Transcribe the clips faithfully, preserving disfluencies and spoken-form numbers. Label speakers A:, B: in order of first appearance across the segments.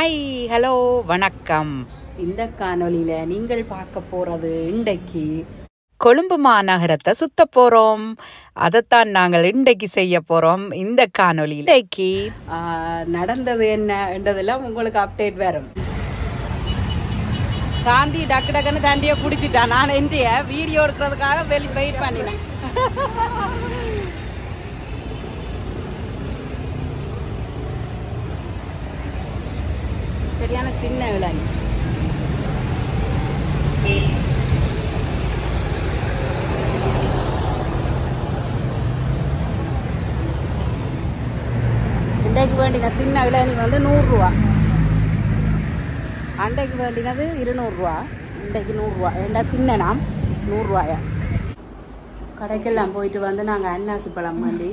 A: Hi hello வணக்கம். இந்த காணொலியில நீங்கள் பார்க்க போறது இன்றைக்கு கொழும்பு மாநகரத்தை சுத்த போறோம். அதைத்தான் நாங்கள் இன்றைக்கு செய்ய போறோம். இந்த காணொலி இன்றைக்கு நடந்தது என்ன என்றதெல்லாம் உங்களுக்கு அப்டேட் வரும். சாந்தி டக்கு டக்குன்னு தாண்டிய குடிச்சிட்டா. நான் இன்றைய வீடியோ எடுக்கிறதுக்காக வெளி வெயிட் பண்ணினேன். சரியான சின்ன இளநீ. இன்றைக்கு வேண்டின சின்ன இளநீ வந்து நூறுரூவா, அன்றைக்கு வேண்டினது இருநூறுவா, இன்றைக்கு நூறுரூவா. ஏண்டா சின்ன நாம் நூறுரூவாயா. கடைக்கெல்லாம் போயிட்டு வந்து நாங்கள் அன்னாசி பழம் வேண்டி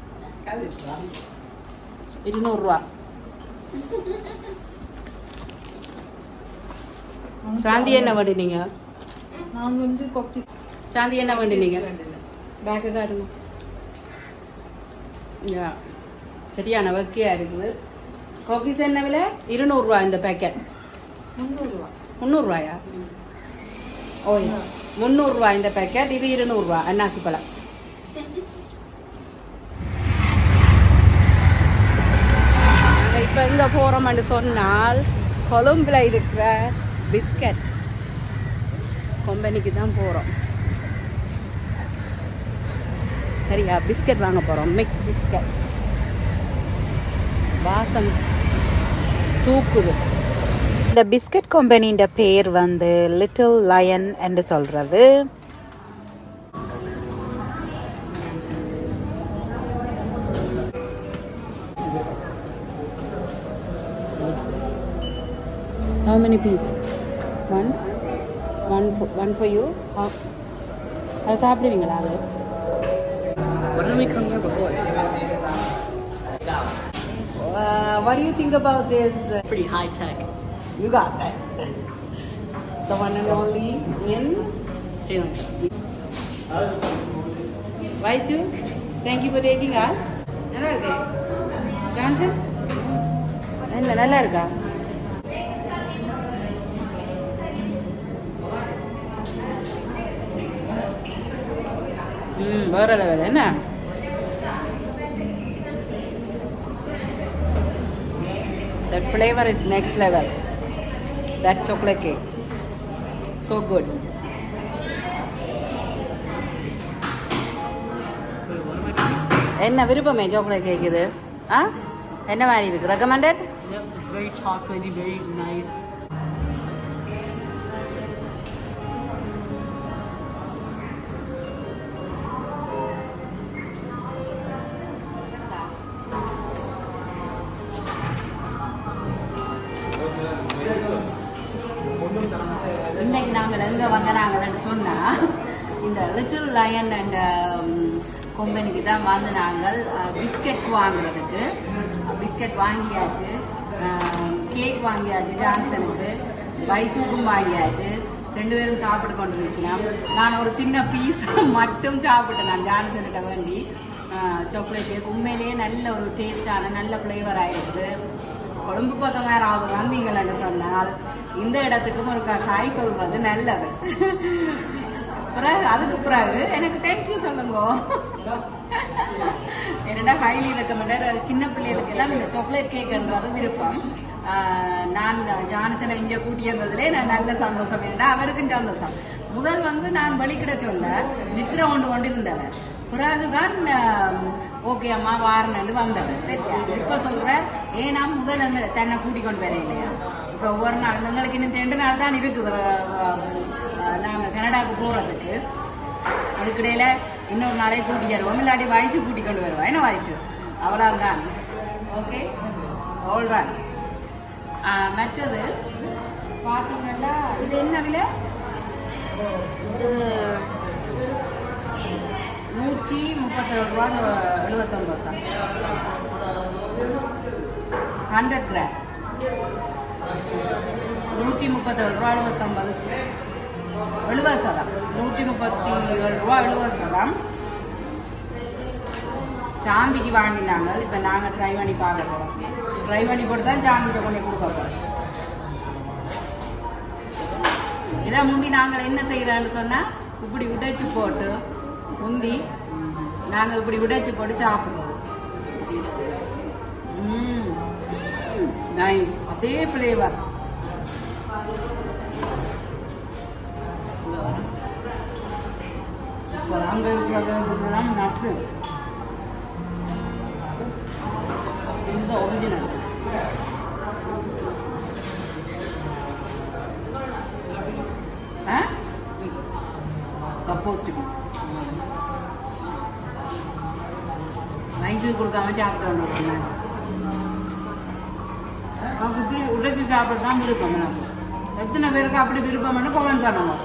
A: இருநூறுவா. சாந்தி என்ன வேண்டினீங்க?
B: நான் வந்து கொக்கி.
A: சாந்தி என்ன வேண்டினீங்க? பேக்கு காட்டுங்க. சரியான வக்கியா இருக்குது. கொக்கிஸ் என்ன விலை? இருநூறுவா இந்த பேக்கெட்.
B: முந்நூறுவா.
A: முந்நூறுவாயா? ஓய், முந்நூறுவா இந்த பேக்கெட். இது இருநூறுவா அன்னாசி பழம். இப்ப எங்க போறோம்னு சொன்னால் கொழும்புல இருக்கிற பிஸ்கட் கம்பெனிக்கு தான் போறோம். சரியா? பிஸ்கட் வாங்க போறோம். Mix biscuit. வாசம் தூக்குது. இந்த பிஸ்கட் கம்பெனியின் பேர் வந்து லிட்டில் லயன் என்று சொல்றது. How many pieces? One? One for, one for you? How? அது சாப்பிடுவீங்களா அது?
B: Why don't we come here before?
A: Uh, what do you think about this?
B: Pretty high tech.
A: You got that. The one and only in
B: Sri Lanka.
A: Vaishu, thank you for taking us. நல்லா இருக்கே. Johnson? நல்ல நல்லா இருக்கா? ம், வேற level. என்ன that flavor is next level. That chocolate cake so good. என்ன விருப்பமே சாக்லேட் கேக் இது? ஆ, என்ன மாதிரி இருக்கு? Recommended?
B: Yep, it's very chocolatey, very nice.
A: இன்னைக்கு நாங்கள் எங்கே வந்தாங்கன்னு சொன்னால் இந்த லிட்டில் லயன் அண்ட் கம்பெனிக்கு தான் வந்து நாங்கள் பிஸ்கட்ஸ் வாங்குறதுக்கு. பிஸ்கட் வாங்கியாச்சு, கேக் வாங்கியாச்சு, ஜான்சனுக்கு வைசூக்கும் வாங்கியாச்சு. ரெண்டு பேரும் சாப்பிட்டு கொண்டு வைக்கலாம். நான் ஒரு சின்ன பீஸ் மட்டும் சாப்பிட்டேன். நான் ஜான்சன்கிட்ட வேண்டி சாக்லேட் கேக் உண்மையிலேயே நல்ல ஒரு டேஸ்டான நல்ல ஃப்ளேவர் ஆகிருக்குது. கொழும்பு பக்கம் யாராவது வந்தீங்கன்னு சொன்னால் இந்த இடத்துக்கும் ஒரு காய் சொல்றது நல்லது. பிறகு அதுக்கு பிறகு எனக்கு தேங்க்யூ சொல்லுங்க. என்னடா ஹைலி ரெக்கமெண்டட். சின்ன பிள்ளைகளுக்கு எல்லாம் இந்த சாக்லேட் கேக்ன்றது விருப்பம். நான் ஜான்சனை இங்கே கூட்டி வந்ததுலே நான் நல்ல சந்தோஷம். என்னடா அவருக்கும் சந்தோஷம். முதல் வந்து நான் வலிக்கிட சொல்ல நித்திர கொண்டு கொண்டு இருந்தவர். பிறகுதான் ஓகே அம்மா வாரன்னு வந்தவர். சரியா? இப்ப சொல்றேன் ஏன்னா முதல் எங்களை தன்னை கூட்டி கொண்டு வரேன் இல்லையா? இப்போ ஒவ்வொரு நாள் எங்களுக்கு இன்னும் ரெண்டு நாள் தான் இருக்குது நாங்கள் கனடாவுக்கு போகிறதுக்கு. அதுக்கிடையில இன்னொரு நாளே கூட்டி வருவோம், இல்லாட்டி வயசு கூட்டி கொண்டு வருவோம். என்ன வயசு அவ்வளோதான். Okay, alright. மற்றது பார்த்தீங்கன்னா இது என்ன விலை? நூற்றி முப்பத்தேழு ரூபா எழுபத்தொன்பது சார். ஹண்ட்ரட் கிராம் நூற்றி முப்பத்தேழு ரூபா எழுபத்தொன்பது எழுபது சதம். நூற்றி முப்பத்தி ஏழு ரூபா எழுபது சதம். சாந்திக்கு வாங்கினாங்க. இப்போ நாங்கள் ட்ரை பண்ணி பார்க்க போகிறோம். ட்ரை பண்ணி போட்டு தான் சாந்திகிட்ட கொண்டு கொடுக்க போகிறோம். இதை முந்தி நாங்கள் என்ன செய்யறான்னு சொன்னா இப்படி உடைச்சு போட்டு முந்தி நாங்க இப்படி உடைச்சு போட்டு சாப்பிடுவோம். நைஸ், அதே ஃப்ளேவர். அங்க இருக்கிறதெல்லாம் நட்டு இந்த ஒரிஜினல். சப்போஸ் வயசுக்கு கொடுக்காம சாப்பிட்டு நமக்கு இப்படி உடைச்சி சாப்பிட தான் விருப்பம். நம்ம எத்தனை பேருக்கு அப்படி விருப்பம்னு கமெண்ட் பண்ணுவோம்.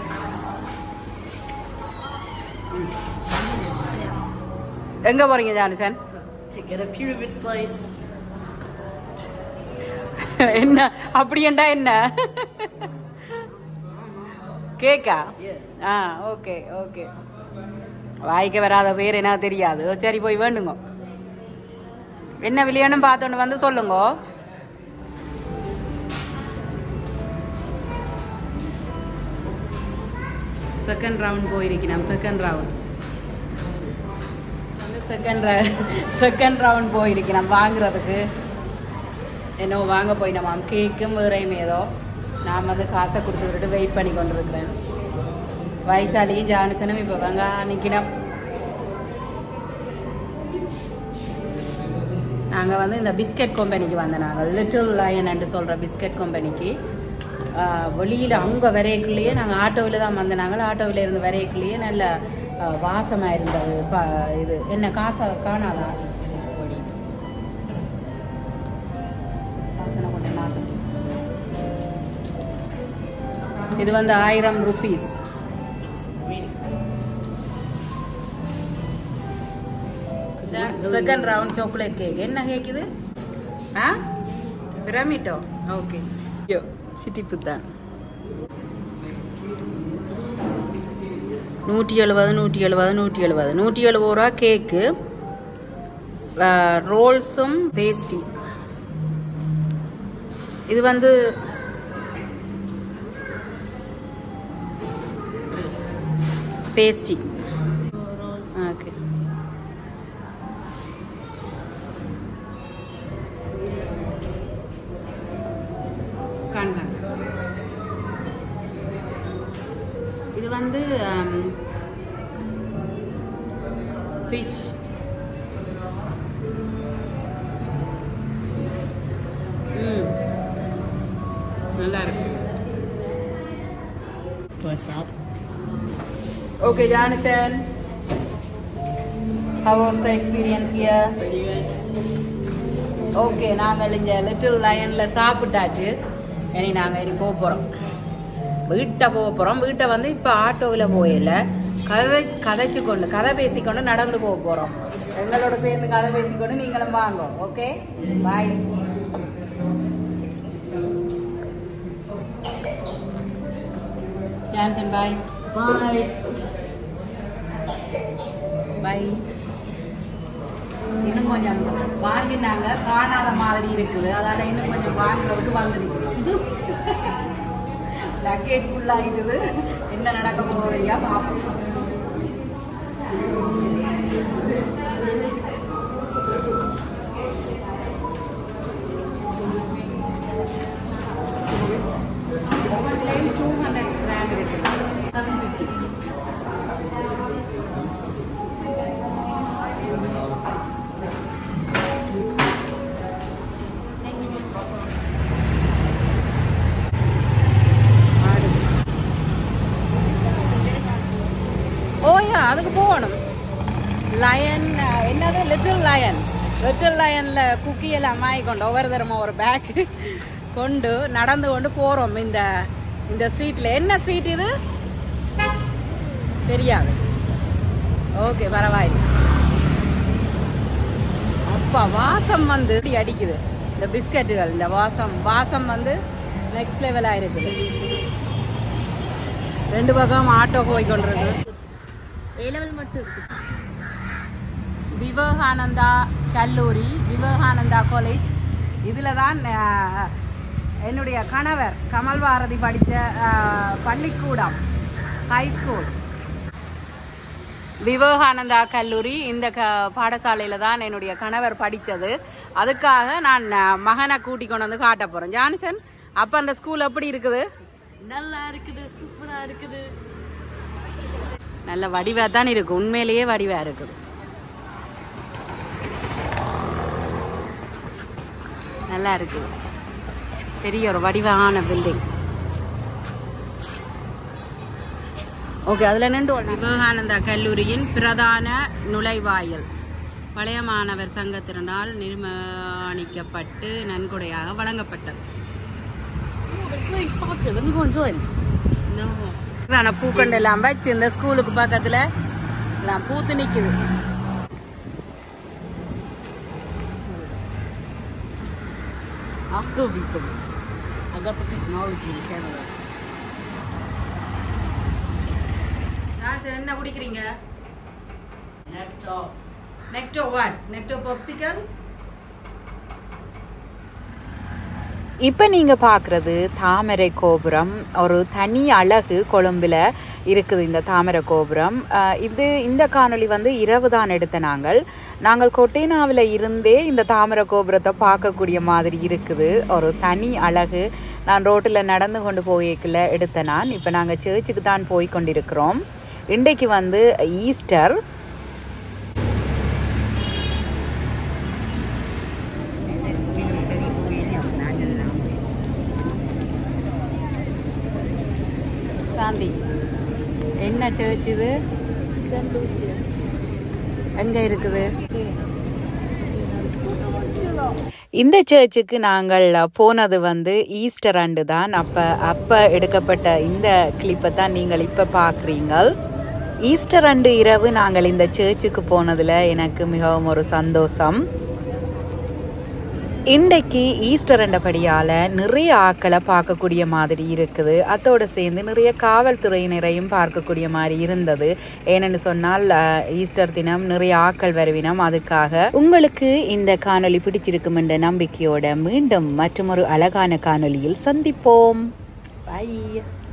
A: எங்க போறீங்க ஜானிசன்? என்ன அப்படியேண்டா என்ன கேக்கா? ஆ ஓகே ஓகே. வாய்க்க வராத பேர் என்ன தெரியாது. சரி போய் வேண்டுங்க. என்ன விலையானு பார்த்தோன்னு வந்து சொல்லுங்க. செகண்ட் ரவுண்ட் போயிருக்கணும். செகண்ட் ரவுண்ட் வந்து செகண்ட் செகண்ட் ரவுண்ட் போயிருக்கணும் வாங்குறதுக்கு. என்னோ வாங்க போய் நம்ம கேக்கும் வேறையும் ஏதோ நான் வந்து காசை கொடுத்து விட்டுட்டு வெயிட் பண்ணி கொண்டு இருக்கிறேன். வயசாலியும் ஜானிசனும் இப்போ வாங்க நிற்கணும். நாங்கள் வந்து இந்த பிஸ்கட் கம்பெனிக்கு வந்தோம். நாங்கள் லிட்டில் லயன் என்று சொல்கிற பிஸ்கட் கம்பெனிக்கு வெளியில் அங்கே வரையக்குள்ளேயே நாங்கள் ஆட்டோவில் தான் வந்தோம். நாங்கள் ஆட்டோவில் இருந்து வரையக்குள்ளேயே நல்ல வாசமாக இருந்தது. ப இது என்ன காசை காணாதா காசனை கொண்டு மாற்ற. இது வந்து ஆயிரம் rupees. Second round chocolate cake. என்ன கேக் இது? ஆ பிரமிட்டோ. ஓகே யோ சிட்டிப்பு தான். நூற்றி எழுபது நூற்றி எழுபது நூற்றி எழுபது நூற்றி எழுபது ரூபா கேக்கு. ரோல்ஸும் பேஸ்டி. இது வந்து பேஸ்டி. ஓகே இது வந்து ஃபிஷ். ம் நல்லா இருக்கு. Okay, Jonathan. How was the experience here?
B: Pretty good.
A: Okay, நாங்கள் இங்க லிட்டில் லயன்ல சாப்பிட்டாச்சு. இனி நாங்கள் இனி போக போறோம். வீட்டை போக போறோம். வீட்டை வந்து இப்ப ஆட்டோவில் போயில கதை கதைச்சு கொண்டு கதை பேசிக்கொண்டு நடந்து போக போறோம். எங்களோட சேர்ந்து கதை பேசிக்கொண்டு நீங்களும் வாங்க. Okay bye. Johnson bye.
B: Bye.
A: Bye. இன்னும் கொஞ்சம் வாங்கினாங்க காணாத மாதிரி இருக்குது. அதால இன்னும் கொஞ்சம் வாங்க விட்டு வந்துருக்கு. லக்கேஜ் ஃபுல்லாகிடுது. என்ன நடக்க போவதையா பார்ப்போம். ஒவ்வொன்றிலையும் டூ ஹண்ட்ரட் கிராம் இருக்குது. Seven fifty. ஓயா அதுக்கு போகணும். லயன் என்னது லிட்டில் லயன். லிட்டில் லயன்ல குக்கி எல்லாம் வாங்கிக்கொண்டு ஒவ்வொரு தரமும் ஒரு பேக் கொண்டு நடந்து கொண்டு போறோம். இந்த இந்த ஸ்ட்ரீட்ல என்ன ஸ்ட்ரீட் இது தெரியாது. ஓகே பரவாயில்ல. அப்பா வாசம் வந்து அடிக்குது. இந்த பிஸ்கட்டுகள் இந்த வாசம் வாசம் வந்து நெக்ஸ்ட் லெவல் ஆயிருக்குது. ரெண்டு பக்கம் ஆட்டோ போய் கொண்டிருக்கு.
B: ஏ லெவல் மட்டும் இருக்கு.
A: விவேகானந்தா கல்லூரி, விவேகானந்தா காலேஜ். இதில் தான் என்னுடைய கணவர் கமல் பாரதி படித்த பள்ளிக்கூடம் ஹை ஸ்கூல் விவேகானந்தா கல்லூரி. இந்த க பாடசாலையில் தான் என்னுடைய கணவர் படித்தது. அதுக்காக நான் மகனை கூட்டி கொண்டு வந்து காட்ட போகிறேன். ஜான்சன், அப்போ அந்த ஸ்கூல் எப்படி இருக்குது?
B: நல்லா இருக்குது, சூப்பரா இருக்குது.
A: நல்ல வடிவாக தான் இருக்குது, உண்மையிலேயே வடிவாக இருக்குது. நல்லா இருக்குது, பெரிய ஒரு வடிவான பில்டிங். ஓகே, அதில் நின்று விவேகானந்தா கல்லூரியின் பிரதான நுழைவாயில் பழைய மாணவர் சங்கத்தினால் நிர்மாணிக்கப்பட்டு நன்கொடையாக வழங்கப்பட்டது. பூக்கண்டு எல்லாம் வச்சு இந்த ஸ்கூலுக்கு பக்கத்துல எல்லாம் பூத்து நிக்குது. என்ன குடிக்கிறீங்க? Necto. Necto what? Necto popsicle.
C: இப்போ நீங்கள் பார்க்குறது தாமரை கோபுரம். ஒரு தனி அழகு கொழும்பில் இருக்குது இந்த தாமரை கோபுரம். இது இந்த காணொளி வந்து இரவு தான் எடுத்த நாங்கள் நாங்கள் கொட்டேனாவில் இருந்தே இந்த தாமரை கோபுரத்தை பார்க்கக்கூடிய மாதிரி இருக்குது. ஒரு தனி அழகு. நான் ரோட்டில் நடந்து கொண்டு போய்க்கல எடுத்த நான். இப்போ நாங்கள் சர்ச்சுக்கு தான் போய் கொண்டிருக்கிறோம். இன்றைக்கு வந்து ஈஸ்டர். சாந்தி, என்ன சர்ச் இது? எங்க இருக்குது? இந்த சர்ச்சுக்கு நாங்கள் போனது வந்து ஈஸ்டர் ஆண்டு தான். அப்போ அப்போ எடுக்கப்பட்ட இந்த கிளிப்பை தான் நீங்கள் இப்போ பார்க்குறீங்க. ஈஸ்டர் ஆண்டு இரவு நாங்கள் இந்த சர்ச்சுக்கு போனதில் எனக்கு மிகவும் ஒரு சந்தோஷம். இன்றைக்கு ஈஸ்டர் என்றபடியால் நிறைய ஆக்களை பார்க்கக்கூடிய மாதிரி இருக்குது. அதோடு சேர்ந்து நிறைய காவல்துறையினரையும் பார்க்கக்கூடிய மாதிரி இருந்தது. ஏனென்று சொன்னால் ஈஸ்டர் தினம் நிறைய ஆக்கள் வருவினம். அதுக்காக உங்களுக்கு இந்த காணொளி பிடிச்சிருக்கும் என்ற நம்பிக்கையோட மீண்டும் மற்றொரு அழகான காணொளியில் சந்திப்போம். பை.